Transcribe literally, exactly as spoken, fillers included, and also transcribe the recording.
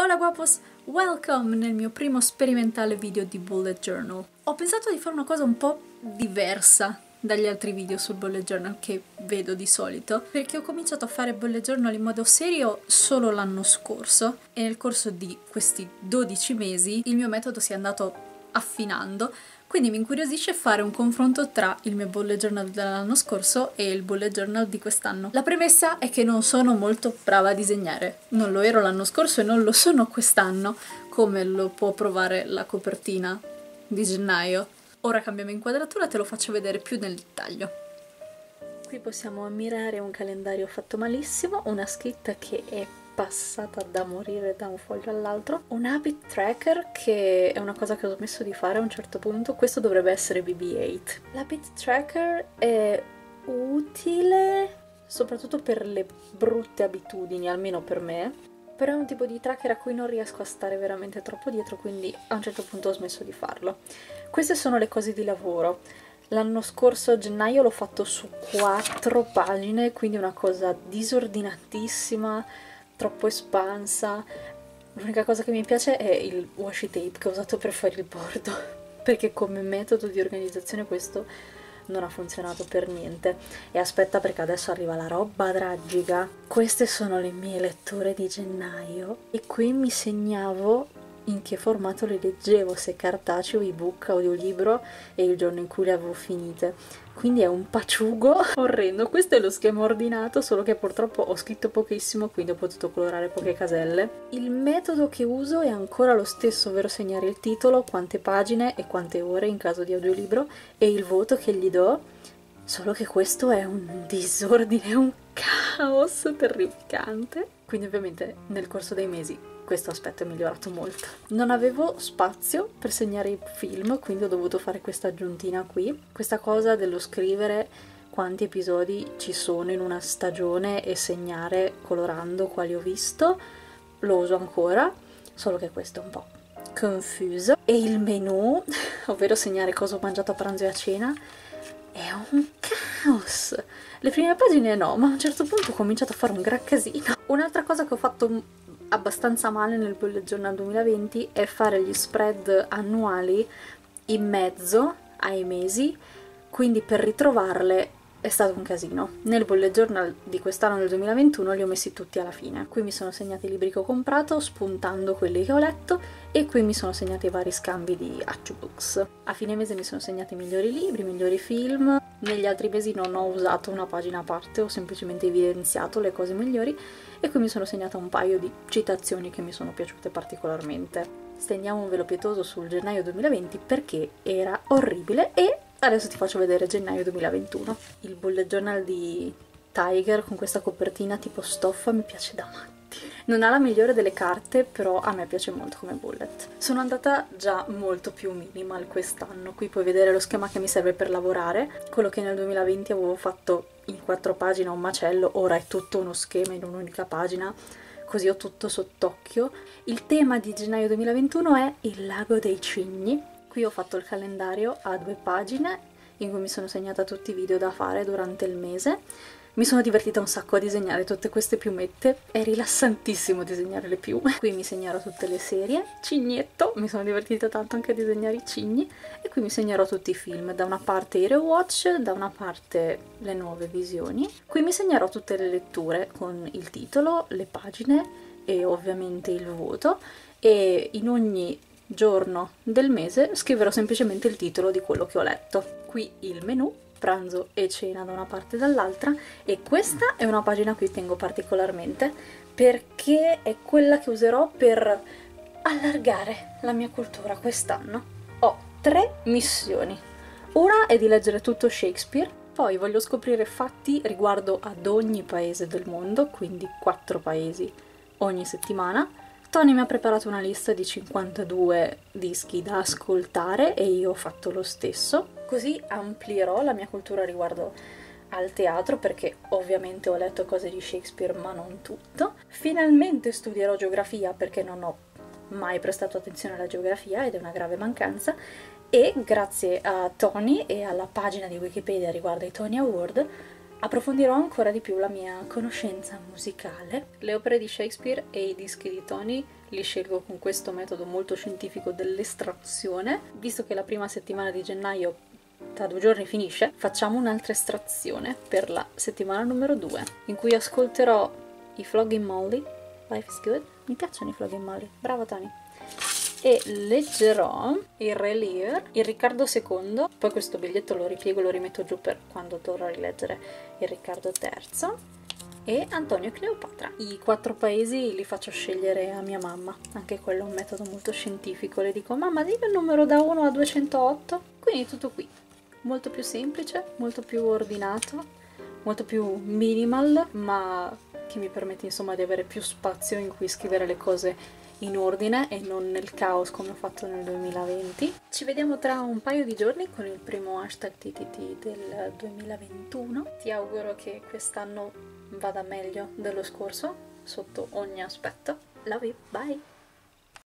Hola guapos, welcome nel mio primo sperimentale video di bullet journal. Ho pensato di fare una cosa un po' diversa dagli altri video sul bullet journal che vedo di solito, perché ho cominciato a fare bullet journal in modo serio solo l'anno scorso e nel corso di questi dodici mesi il mio metodo si è andato affinando, quindi mi incuriosisce fare un confronto tra il mio bullet journal dell'anno scorso e il bullet journal di quest'anno. La premessa è che non sono molto brava a disegnare, non lo ero l'anno scorso e non lo sono quest'anno, come lo può provare la copertina di gennaio. Ora cambiamo inquadratura, te lo faccio vedere più nel dettaglio. Qui possiamo ammirare un calendario fatto malissimo, una scritta che è passata da morire da un foglio all'altro, un habit tracker che è una cosa che ho smesso di fare a un certo punto. Questo dovrebbe essere B B otto. L'habit tracker è utile soprattutto per le brutte abitudini, almeno per me, però è un tipo di tracker a cui non riesco a stare veramente troppo dietro, quindi a un certo punto ho smesso di farlo. Queste sono le cose di lavoro. L'anno scorso a gennaio l'ho fatto su quattro pagine, quindi una cosa disordinatissima, troppo espansa. L'unica cosa che mi piace è il washi tape che ho usato per fare il bordo, perché come metodo di organizzazione questo non ha funzionato per niente. E aspetta, perché adesso arriva la roba tragica. Queste sono le mie letture di gennaio e qui mi segnavo in che formato le leggevo, se cartaceo, ebook, audiolibro e il giorno in cui le avevo finite. Quindi è un paciugo orrendo. Questo è lo schema ordinato, solo che purtroppo ho scritto pochissimo, quindi ho potuto colorare poche caselle. Il metodo che uso è ancora lo stesso, ovvero segnare il titolo, quante pagine e quante ore in caso di audiolibro e il voto che gli do, solo che questo è un disordine, un caos terrificante. Quindi ovviamente nel corso dei mesi questo aspetto è migliorato molto. Non avevo spazio per segnare i film, quindi ho dovuto fare questa aggiuntina qui. Questa cosa dello scrivere quanti episodi ci sono in una stagione e segnare colorando quali ho visto, lo uso ancora, solo che questo è un po' confuso. E il menu, ovvero segnare cosa ho mangiato a pranzo e a cena, è un caos. Le prime pagine no, ma a un certo punto ho cominciato a fare un gran casino. Un'altra cosa che ho fatto abbastanza male nel bullet journal duemilaventi è fare gli spread annuali in mezzo ai mesi, quindi per ritrovarle è stato un casino. Nel bullet journal di quest'anno del duemilaventuno li ho messi tutti alla fine. Qui mi sono segnati i libri che ho comprato spuntando quelli che ho letto e qui mi sono segnati i vari scambi di Atchbooks. A fine mese mi sono segnati i migliori libri, i migliori film. Negli altri mesi non ho usato una pagina a parte, ho semplicemente evidenziato le cose migliori e qui mi sono segnata un paio di citazioni che mi sono piaciute particolarmente. Stendiamo un velo pietoso sul gennaio duemilaventi perché era orribile e adesso ti faccio vedere gennaio duemilaventuno. Il bullet journal di Tiger con questa copertina tipo stoffa mi piace da matti. Non ha la migliore delle carte, però a me piace molto come bullet. Sono andata già molto più minimal quest'anno. Qui puoi vedere lo schema che mi serve per lavorare. Quello che nel duemilaventi avevo fatto in quattro pagine un macello, ora è tutto uno schema in un'unica pagina, così ho tutto sott'occhio. Il tema di gennaio duemilaventuno è il lago dei cigni. Qui ho fatto il calendario a due pagine in cui mi sono segnata tutti i video da fare durante il mese. Mi sono divertita un sacco a disegnare tutte queste piumette, è rilassantissimo disegnare le piume. Qui mi segnerò tutte le serie, cignetto, mi sono divertita tanto anche a disegnare i cigni, e qui mi segnerò tutti i film, da una parte i rewatch, da una parte le nuove visioni. Qui mi segnerò tutte le letture con il titolo, le pagine e ovviamente il voto, e in ogni giorno del mese scriverò semplicemente il titolo di quello che ho letto. Qui il menù, pranzo e cena da una parte e dall'altra, e questa è una pagina a cui tengo particolarmente perché è quella che userò per allargare la mia cultura quest'anno. Ho tre missioni. Una è di leggere tutto Shakespeare, poi voglio scoprire fatti riguardo ad ogni paese del mondo, quindi quattro paesi ogni settimana. Tony mi ha preparato una lista di cinquantadue dischi da ascoltare e io ho fatto lo stesso. Così amplierò la mia cultura riguardo al teatro, perché ovviamente ho letto cose di Shakespeare ma non tutto. Finalmente studierò geografia perché non ho mai prestato attenzione alla geografia ed è una grave mancanza, e grazie a Tony e alla pagina di Wikipedia riguardo ai Tony Award approfondirò ancora di più la mia conoscenza musicale. Le opere di Shakespeare e i dischi di Tony li scelgo con questo metodo molto scientifico dell'estrazione. Visto che la prima settimana di gennaio tra due giorni finisce, facciamo un'altra estrazione per la settimana numero due, in cui ascolterò i Flogging Molly, Life is Good, mi piacciono i Flogging Molly, bravo Tony, e leggerò il Re Lear, il Riccardo secondo, poi questo biglietto lo ripiego e lo rimetto giù per quando dovrò rileggere il Riccardo terzo, e Antonio e Cleopatra. I quattro paesi li faccio scegliere a mia mamma, anche quello è un metodo molto scientifico, le dico mamma dimmi il numero da uno a duecentootto, quindi tutto qui, molto più semplice, molto più ordinato, molto più minimal, ma che mi permette insomma di avere più spazio in cui scrivere le cose in ordine e non nel caos come ho fatto nel duemilaventi. Ci vediamo tra un paio di giorni con il primo hashtag T T T del duemilaventuno. Ti auguro che quest'anno vada meglio dello scorso sotto ogni aspetto. Love you, bye!